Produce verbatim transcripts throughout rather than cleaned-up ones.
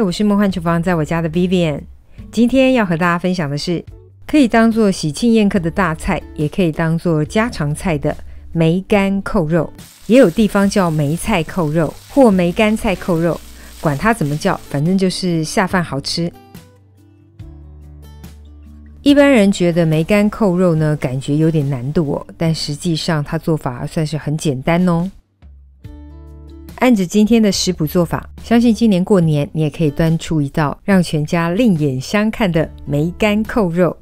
我是梦幻厨房在我家的 Vivian。 今天要和大家分享的是可以当做喜庆宴客的大菜，也可以当做家常菜的梅干扣肉，也有地方叫梅菜扣肉或梅干菜扣肉，管它怎么叫，反正就是下饭好吃。一般人觉得梅干扣肉呢，感觉有点难度哦，但实际上它做法算是很简单哦。按着今天的食谱做法，相信今年过年你也可以端出一道让全家另眼相看的梅干扣肉。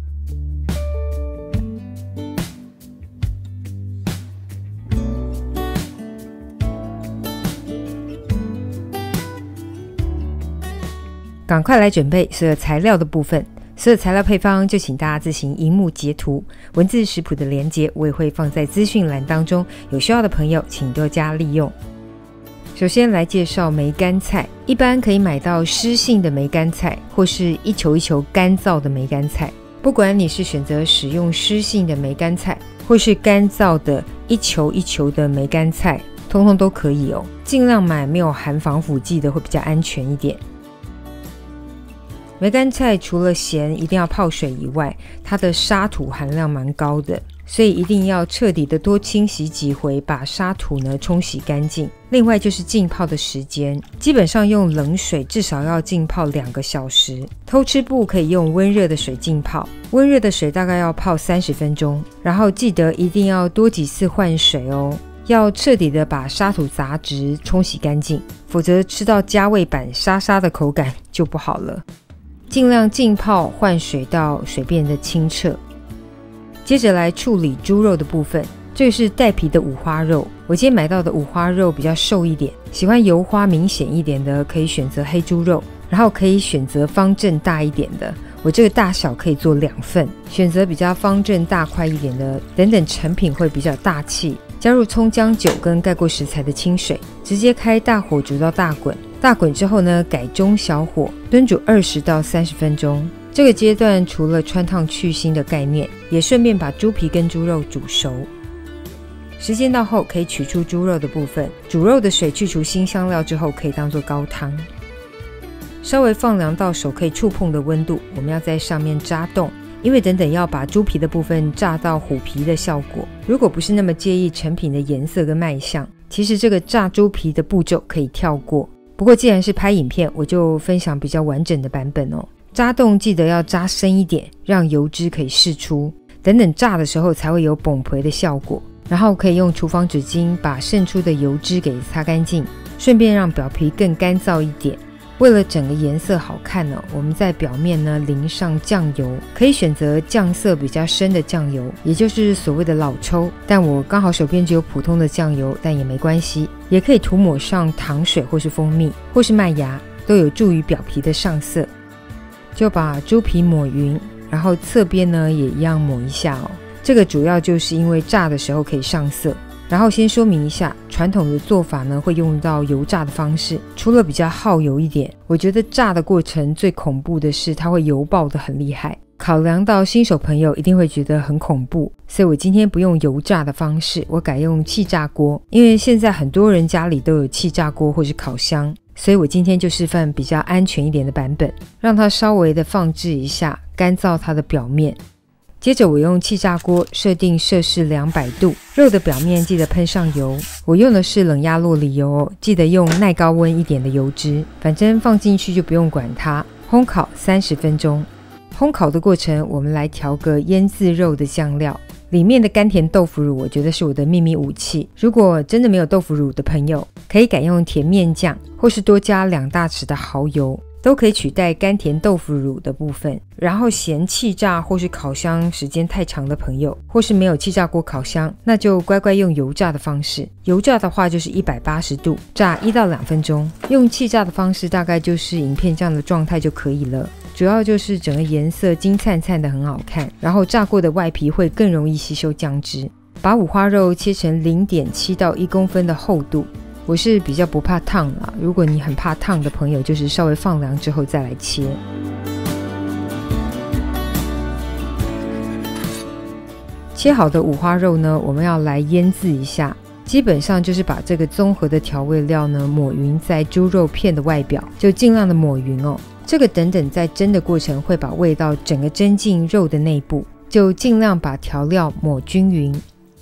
赶快来准备所有材料的部分，所有材料配方就请大家自行萤幕截图，文字食谱的连结我也会放在资讯栏当中，有需要的朋友请多加利用。首先来介绍梅干菜，一般可以买到湿性的梅干菜，或是一球一球干燥的梅干菜。不管你是选择使用湿性的梅干菜，或是干燥的一球一球的梅干菜，通通都可以哦。尽量买没有含防腐剂的会比较安全一点。梅干菜除了咸一定要泡水以外，它的沙土含量蛮高的，所以一定要彻底的多清洗几回，把沙土呢冲洗干净。另外就是浸泡的时间，基本上用冷水至少要浸泡两个小时，偷吃布可以用温热的水浸泡，温热的水大概要泡三十分钟，然后记得一定要多几次换水哦，要彻底的把沙土杂质冲洗干净，否则吃到加味版沙沙的口感就不好了。尽量浸泡换水到水变得清澈。接着来处理猪肉的部分，这个是带皮的五花肉，我今天买到的五花肉比较瘦一点，喜欢油花明显一点的可以选择黑猪肉，然后可以选择方正大一点的，我这个大小可以做两份，选择比较方正大块一点的，等等成品会比较大气。加入葱姜酒跟盖过食材的清水，直接开大火煮到大滚，大滚之后呢，改中小火炖煮二十到三十分钟。这个阶段除了穿烫去腥的概念，也顺便把猪皮跟猪肉煮熟。时间到后可以取出猪肉的部分，煮肉的水去除辛香料之后，可以当做高汤。稍微放凉到手可以触碰的温度，我们要在上面扎洞，因为等等要把猪皮的部分炸到虎皮的效果。如果不是那么介意成品的颜色跟卖相，其实这个炸猪皮的步骤可以跳过。不过既然是拍影片，我就分享比较完整的版本哦。扎洞记得要扎深一点，让油脂可以释出，等等炸的时候才会有崩皮的效果。然后可以用厨房纸巾把渗出的油脂给擦干净，顺便让表皮更干燥一点。为了整个颜色好看呢、哦，我们在表面呢淋上酱油，可以选择酱色比较深的酱油，也就是所谓的老抽，但我刚好手边只有普通的酱油，但也没关系。也可以涂抹上糖水或是蜂蜜或是麦芽，都有助于表皮的上色。就把猪皮抹匀，然后侧边呢也一样抹一下哦。这个主要就是因为炸的时候可以上色。然后先说明一下，传统的做法呢会用到油炸的方式，除了比较耗油一点，我觉得炸的过程最恐怖的是它会油爆得很厉害，考量到新手朋友一定会觉得很恐怖，所以我今天不用油炸的方式，我改用气炸锅，因为现在很多人家里都有气炸锅或是烤箱，所以我今天就示范比较安全一点的版本，让它稍微的放置一下，干燥它的表面。接着我用气炸锅设定摄氏两百度，肉的表面记得喷上油，我用的是冷压酪梨油哦，记得用耐高温一点的油脂，反正放进去就不用管它，烘烤三十分钟。烘烤的过程我们来调个腌制肉的酱料，里面的甘甜豆腐乳我觉得是我的秘密武器，如果真的没有豆腐乳的朋友，可以改用甜面酱，或是多加两大匙的蚝油，都可以取代甘甜豆腐乳的部分。然后嫌气炸或是烤箱时间太长的朋友，或是没有气炸锅烤箱，那就乖乖用油炸的方式。油炸的话就是一百八十度炸一到两分钟，用气炸的方式大概就是影片这样的状态就可以了。主要就是整个颜色金灿灿的很好看，然后炸过的外皮会更容易吸收酱汁。把五花肉切成 零点七到一公分的厚度，我是比较不怕烫啦，如果你很怕烫的朋友，就是稍微放凉之后再来切。切好的五花肉呢，我们要来腌制一下， 基本上就是把这个综合的调味料呢抹匀在猪肉片的外表，就尽量的抹匀哦。这个等等在蒸的过程会把味道整个蒸进肉的内部，就尽量把调料抹均匀。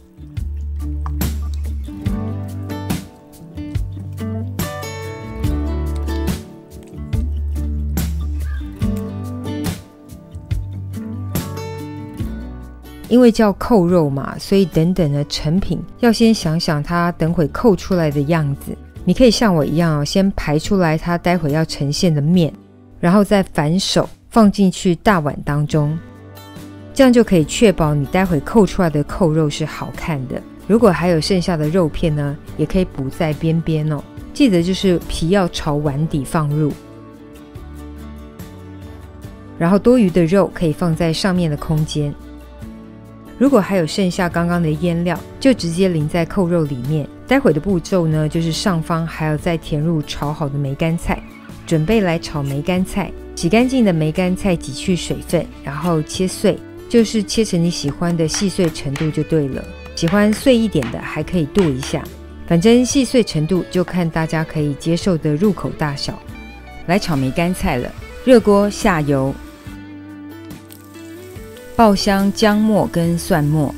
因为叫扣肉嘛，所以等等的成品要先想想它等会扣出来的样子。你可以像我一样哦，先排出来它待会要呈现的面，然后再反手放进去大碗当中，这样就可以确保你待会扣出来的扣肉是好看的。如果还有剩下的肉片呢，也可以补在边边哦。记得就是皮要朝碗底放入，然后多余的肉可以放在上面的空间。如果还有剩下刚刚的腌料，就直接淋在扣肉里面。待会的步骤呢，就是上方还要再填入炒好的梅干菜，准备来炒梅干菜。洗干净的梅干菜挤去水分，然后切碎，就是切成你喜欢的细碎程度就对了。喜欢碎一点的还可以剁一下，反正细碎程度就看大家可以接受的入口大小。来炒梅干菜了，热锅下油，爆香姜末跟蒜末，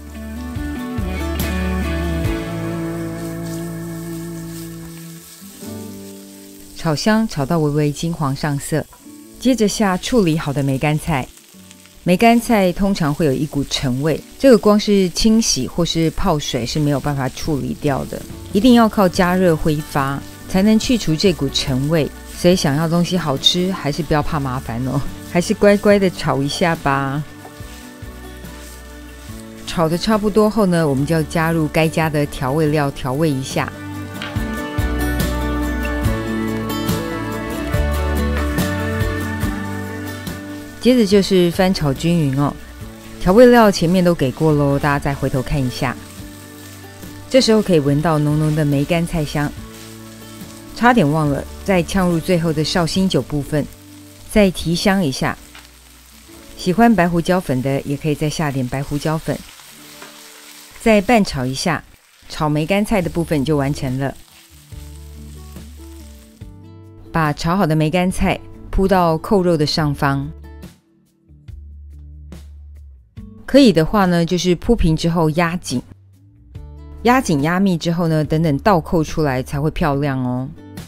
炒香炒到微微金黄上色，接着下处理好的梅干菜。梅干菜通常会有一股陈味，这个光是清洗或是泡水是没有办法处理掉的，一定要靠加热挥发才能去除这股陈味。所以想要东西好吃，还是不要怕麻烦哦，还是乖乖的炒一下吧。炒的差不多后呢，我们就要加入该加的调味料调味一下。接着就是翻炒均匀哦，调味料前面都给过咯，大家再回头看一下。这时候可以闻到浓浓的梅干菜香，差点忘了再呛入最后的绍兴酒部分，再提香一下。喜欢白胡椒粉的也可以再下点白胡椒粉，再拌炒一下，炒梅干菜的部分就完成了。把炒好的梅干菜铺到扣肉的上方，可以的话呢，就是铺平之后压紧，压紧压密之后呢，等等倒扣出来才会漂亮哦。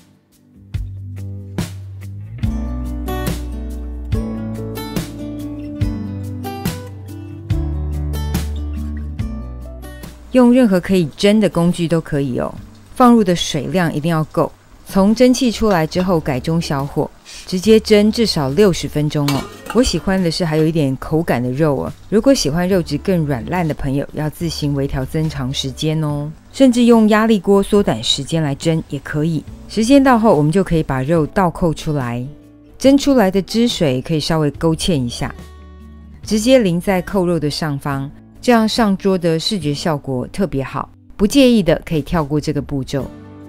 用任何可以蒸的工具都可以哦，放入的水量一定要够。从蒸汽出来之后改中小火，直接蒸至少六十分钟哦。我喜欢的是还有一点口感的肉哦，如果喜欢肉质更软烂的朋友，要自行微调增长时间哦，甚至用压力锅缩短时间来蒸也可以。时间到后，我们就可以把肉倒扣出来，蒸出来的汁水可以稍微勾芡一下，直接淋在扣肉的上方，这样上桌的视觉效果特别好。不介意的可以跳过这个步骤。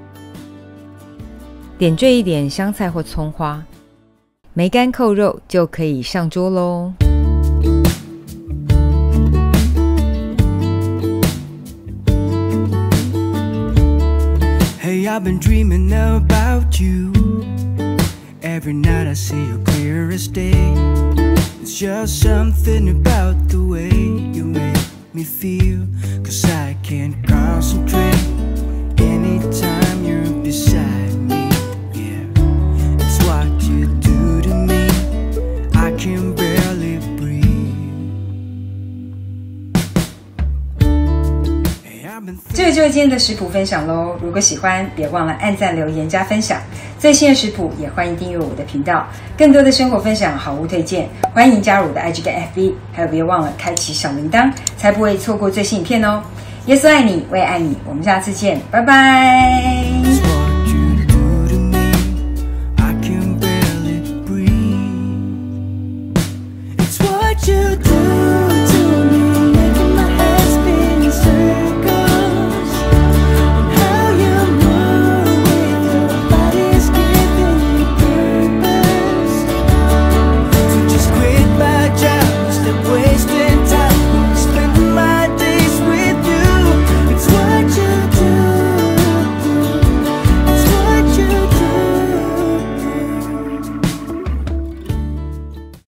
点缀一点香菜或葱花，梅干扣肉就可以上桌咯。 Hey, I've been dreaming about you. Every night I see you clear as day. It's just something about the way you make me feel. Cause I can't concentrate anytime you're beside me. Yeah, it's what you do to me. I can barely breathe. Hey, I've been 这就是今天的食谱分享咯，如果喜欢别忘了按赞留言加分享。最新的食谱也欢迎订阅我的频道，更多的生活分享好物推荐，欢迎加入我的 I G 跟 F B， 还有别忘了开启小铃铛，才不会错过最新影片哦。耶稣爱你，我也爱你，我们下次见，拜拜。